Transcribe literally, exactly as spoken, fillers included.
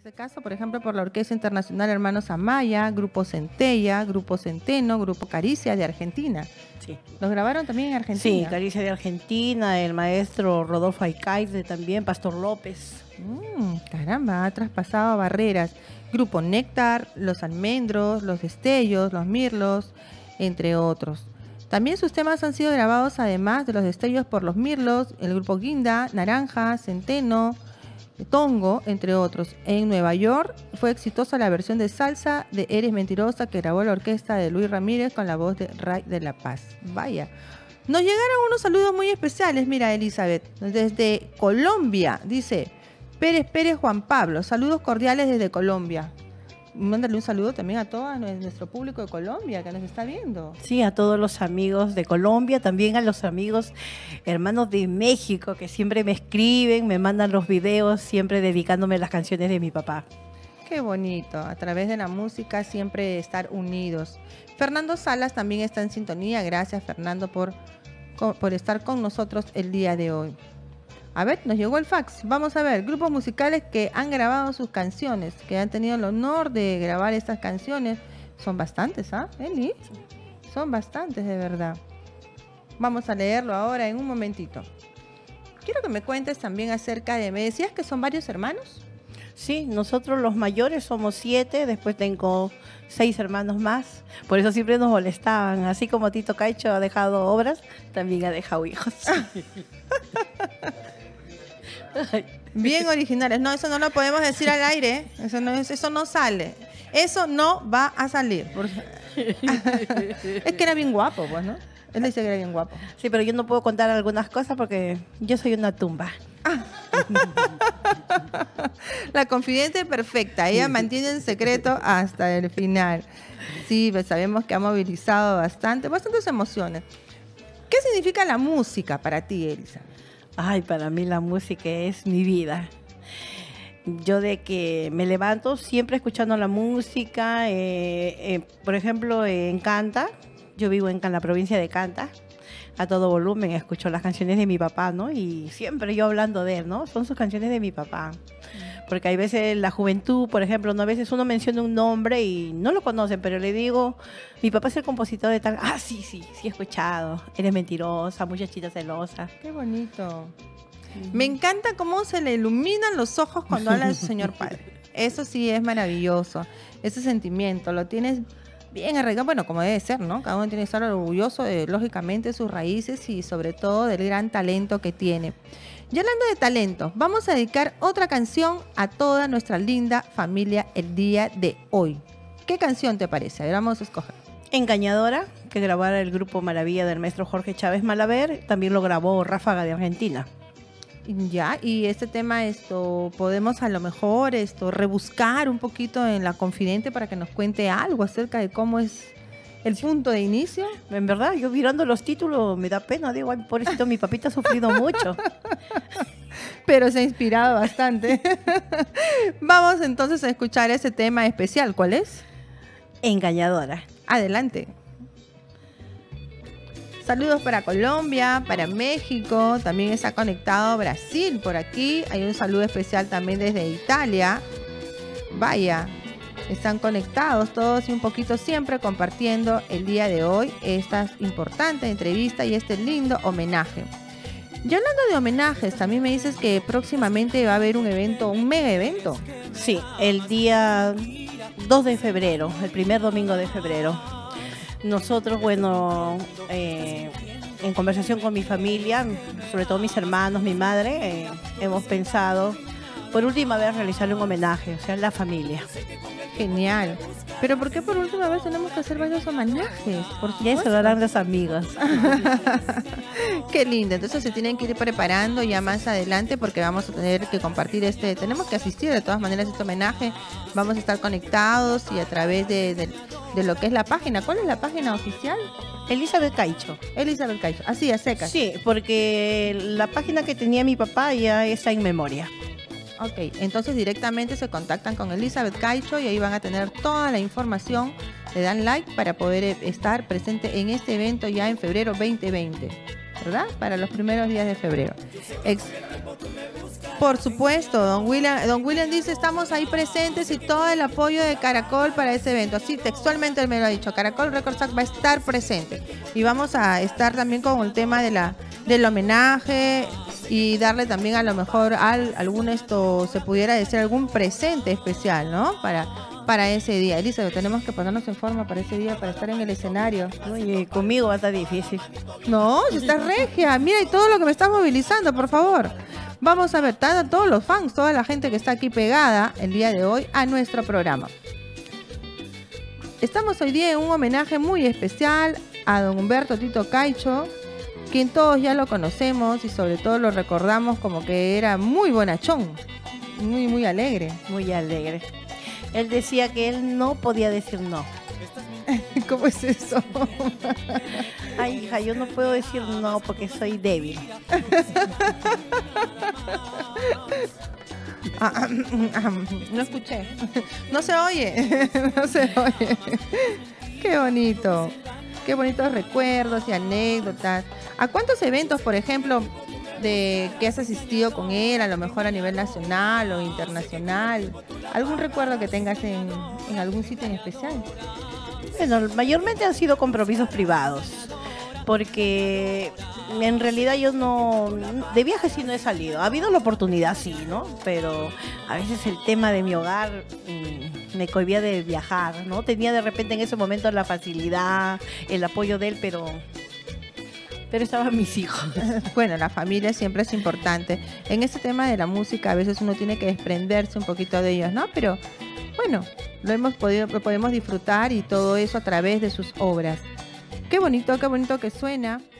este caso, por ejemplo, por la Orquesta Internacional Hermanos Amaya, Grupo Centella, Grupo Centeno, Grupo Caricia de Argentina. Sí. ¿Los grabaron también en Argentina? Sí, Caricia de Argentina, el maestro Rodolfo Aicaide también, Pastor López. Mm, caramba, ha traspasado barreras. Grupo Néctar, Los Almendros, Los Destellos, Los Mirlos, entre otros. También sus temas han sido grabados, además de Los Destellos, por Los Mirlos, el Grupo Guinda, Naranja, Centeno, Tongo, entre otros. En Nueva York fue exitosa la versión de salsa de Eres Mentirosa que grabó la orquesta de Luis Ramírez con la voz de Ray de la Paz. Vaya. Nos llegaron unos saludos muy especiales, mira, Elizabeth, desde Colombia, dice Pérez Pérez Juan Pablo, saludos cordiales desde Colombia. Mándale un saludo también a todo nuestro público de Colombia que nos está viendo. Sí, a todos los amigos de Colombia, también a los amigos hermanos de México que siempre me escriben, me mandan los videos, siempre dedicándome las canciones de mi papá. Qué bonito, a través de la música siempre estar unidos. Fernando Salas también está en sintonía, gracias Fernando por, por estar con nosotros el día de hoy. A ver, nos llegó el fax. Vamos a ver, grupos musicales que han grabado sus canciones, que han tenido el honor de grabar estas canciones. Son bastantes, ¿ah, Eli? Son bastantes, de verdad. Vamos a leerlo ahora en un momentito. Quiero que me cuentes también acerca de... ¿Me decías que son varios hermanos? Sí, nosotros los mayores somos siete, después tengo seis hermanos más. Por eso siempre nos molestaban. Así como Tito Caicho ha dejado obras, también ha dejado hijos. Bien originales. No, eso no lo podemos decir al aire. Eso no, es, eso no sale. Eso no va a salir. Es que era bien guapo, pues, ¿no? Él dice que era bien guapo. Sí, pero yo no puedo contar algunas cosas porque yo soy una tumba. Ah. La confidente perfecta. Ella mantiene en secreto hasta el final. Sí, pues sabemos que ha movilizado bastante, bastantes emociones. ¿Qué significa la música para ti, Elisa? Ay, para mí la música es mi vida. Yo de que me levanto siempre escuchando la música. Eh, eh, por ejemplo, en Canta, yo vivo en la provincia de Canta, a todo volumen escucho las canciones de mi papá, ¿no? Y siempre yo hablando de él, ¿no? Son sus canciones de mi papá. Porque hay veces la juventud, por ejemplo, ¿no? A veces uno menciona un nombre y no lo conocen, pero le digo, mi papá es el compositor de tal. Ah, sí, sí, sí he escuchado. Eres mentirosa, muchachita celosa. Qué bonito. Sí. Me encanta cómo se le iluminan los ojos cuando habla de su señor padre. Eso sí es maravilloso. Ese sentimiento lo tienes bien arraigado, bueno, como debe ser, ¿no? Cada uno tiene que estar orgulloso de, lógicamente, sus raíces y sobre todo del gran talento que tiene. Y hablando de talento, vamos a dedicar otra canción a toda nuestra linda familia el día de hoy. ¿Qué canción te parece? A ver, vamos a escoger. Engañadora, que grabara el grupo Maravilla del maestro Jorge Chávez Malaver, también lo grabó Ráfaga de Argentina. Ya, y este tema, esto, podemos a lo mejor esto rebuscar un poquito en La Confidente para que nos cuente algo acerca de cómo es el punto de inicio. En verdad, yo mirando los títulos me da pena, digo, ay, pobrecito, mi papita ha sufrido mucho. Pero se ha inspirado bastante. Vamos entonces a escuchar ese tema especial. ¿Cuál es? Engañadora. Adelante. Saludos para Colombia, para México, también está conectado Brasil por aquí. Hay un saludo especial también desde Italia. Vaya, están conectados todos y un poquito siempre compartiendo el día de hoy esta importante entrevista y este lindo homenaje. Y hablando de homenajes, también me dices que próximamente va a haber un evento, un mega evento. Sí, el día dos de febrero, el primer domingo de febrero. Nosotros, bueno, eh, en conversación con mi familia, sobre todo mis hermanos, mi madre, eh, hemos pensado por última vez realizarle un homenaje, o sea, la familia. Genial. Pero ¿por qué por última vez tenemos que hacer varios homenajes? Por y eso lo harán los amigos. Qué lindo. Entonces se tienen que ir preparando ya más adelante porque vamos a tener que compartir este, tenemos que asistir de todas maneras a este homenaje. Vamos a estar conectados y a través de, de, de lo que es la página. ¿Cuál es la página oficial? Elizabeth Caicho. Elizabeth Caicho. Así, a secas. Sí, porque la página que tenía mi papá ya está en memoria. Ok, entonces directamente se contactan con Elizabeth Caicho y ahí van a tener toda la información. Le dan like para poder estar presente en este evento ya en febrero veinte veinte, ¿verdad? Para los primeros días de febrero. Ex Por supuesto, don William, don William dice, estamos ahí presentes y todo el apoyo de Caracol para ese evento. Así textualmente él me lo ha dicho, Caracol Records va a estar presente. Y vamos a estar también con el tema de la, del homenaje y darle también a lo mejor al, algún esto, se pudiera decir, algún presente especial, ¿no? Para, para ese día. Elizabeth, tenemos que ponernos en forma para ese día, para estar en el escenario. Oye, conmigo va a estar difícil. No, si estás regia, mira y todo lo que me estás movilizando, por favor. Vamos a ver, a todos los fans, toda la gente que está aquí pegada el día de hoy a nuestro programa. Estamos hoy día en un homenaje muy especial a don Humberto Tito Caicho, quien todos ya lo conocemos y sobre todo lo recordamos como que era muy bonachón, muy, muy alegre. Muy alegre. Él decía que él no podía decir no. ¿Cómo es eso? Ay, hija, yo no puedo decir no porque soy débil. Ah, no escuché. No se oye. No se oye. Qué bonito. Qué bonitos recuerdos y anécdotas. ¿A cuántos eventos, por ejemplo, de que has asistido con él, a lo mejor a nivel nacional o internacional? ¿Algún recuerdo que tengas en, en algún sitio en especial? Bueno, mayormente han sido compromisos privados, porque en realidad yo no, de viaje sí no he salido. Ha habido la oportunidad, sí, ¿no? Pero a veces el tema de mi hogar mmm, me cohibía de viajar, ¿no? Tenía de repente en ese momento la facilidad, el apoyo de él, pero... pero estaban mis hijos. Bueno, la familia siempre es importante. En este tema de la música a veces uno tiene que desprenderse un poquito de ellos, ¿no? Pero bueno, lo hemos podido, lo podemos disfrutar y todo eso a través de sus obras. Qué bonito, qué bonito que suena.